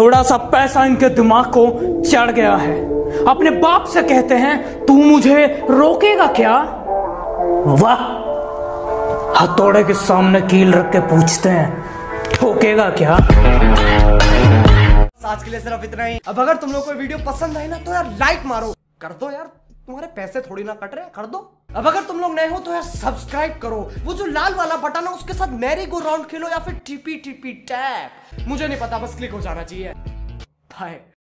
थोड़ा सा पैसा इनके दिमाग को चढ़ गया है। अपने बाप से कहते हैं तू मुझे रोकेगा क्या? वाह, हथौड़े के सामने कील रख के पूछते हैं ठोकेगा क्या? आज के लिए सिर्फ इतना ही। अब अगर तुम लोग को वीडियो पसंद आई ना तो यार लाइक मारो, कर दो यार, तुम्हारे पैसे थोड़ी ना कट रहे हैं, कर दो। अब अगर तुम लोग नए हो तो यार सब्सक्राइब करो, वो जो लाल वाला बटन है उसके साथ मैरी गो राउंड खेलो या फिर टिपी टिपी टैप, मुझे नहीं पता, बस क्लिक हो जाना चाहिए। बाय।